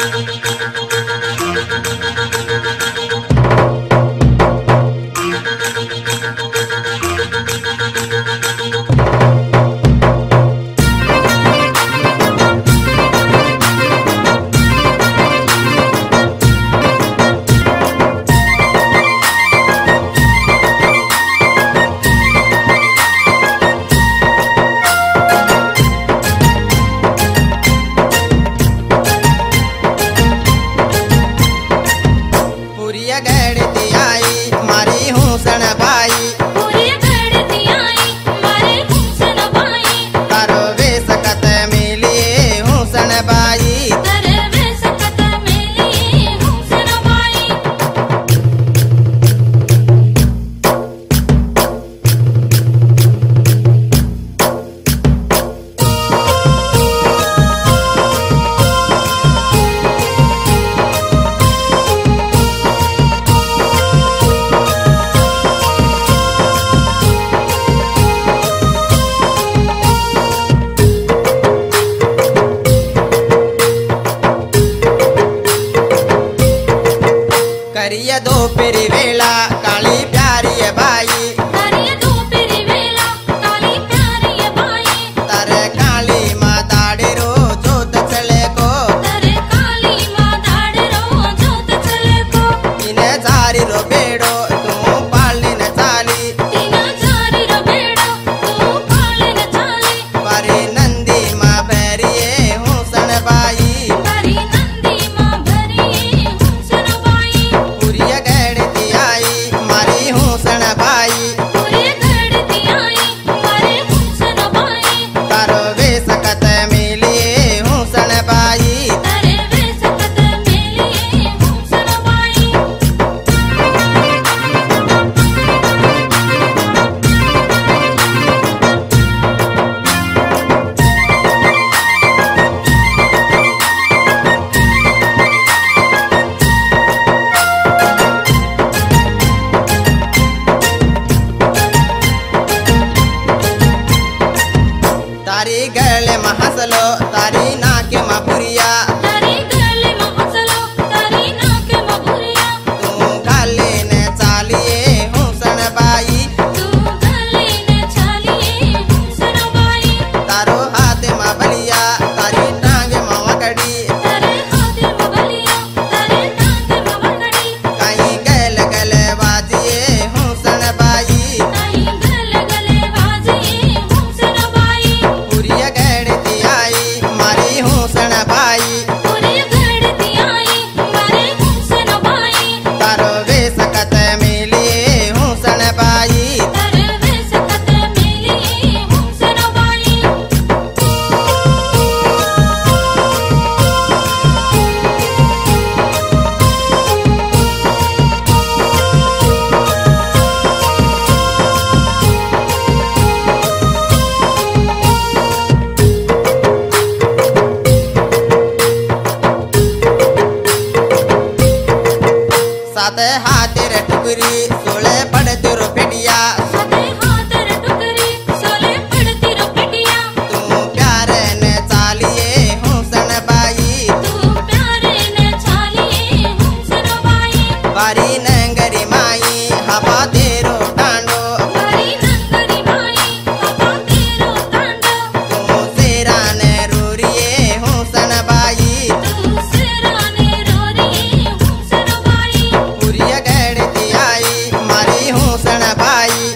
करिया दो पेरी वेला काली प्यारी बाई, करिया दो पेरी वेला काली प्यारी बाई, तारे काली माँ दाड़े रो जोत चले को, तारे काली माँ दाड़े रो जोत चले को, इन्हें जारी रो बेड़ो तू पालने न चाली, तीना जारी रो बेड़ो तू पालने न चाली, परी नंदी माँ भरिए हूँ सन बाई, परी नंदी माँ भरिए हूँ सन बाई, पुरिया गड़ती आई मारी हूँ सन बाई, पूरे गढ़ती आई मारे हूँ सन बाई, तारो वे सकत मिलिए हूँ सन बाई, तारे वे सकत मिलिए हूँ सन बाई। तारी गले में हंसलो तारी नाके में पुरिया, तारी गले में हंसलो तारी नाक में भुरिया, तू गाले ने चालिए हूँ सन बाई, तू गले ने चालिए हूँ सन बाई, तारो हाथ में बलिया तारी टांग में वकड़ी, तारे हाथ में बलिया तारे टांग में वकड़ी, कहीं गल गल बाजिए हूँ सन बाई, कहीं गले गले बाजिए हूँ सन बाई, पुरिया गड़ती आई मारी हूँ सन बाई, पूरे गढ़ती आई मारे हूँ सन बाई, तारो वे सकत मिलिए हूँ सन बाई, तारे वे सकत मिलिए हूँ सन बाई। सात हाथेर टुकरी सोले पड़ती रो पेटिया, सते हाथर टुकरी सोले पड़ती रो पिटिया, तू प्यारे ने चालिए हूँ सन बाई, तू प्यारे ने चालिए हूँ सन बाई, बारी नंगरी माई हवा तेरो टांडो, मारी नंगरी माई हवा तेरो तांडो, तू सेरा ने रूरिए हूँ सन बाई, तू सिराने रोरिए हूँ सन बाई, पुरिया गड़ती आई मारी हूँ सन बाई,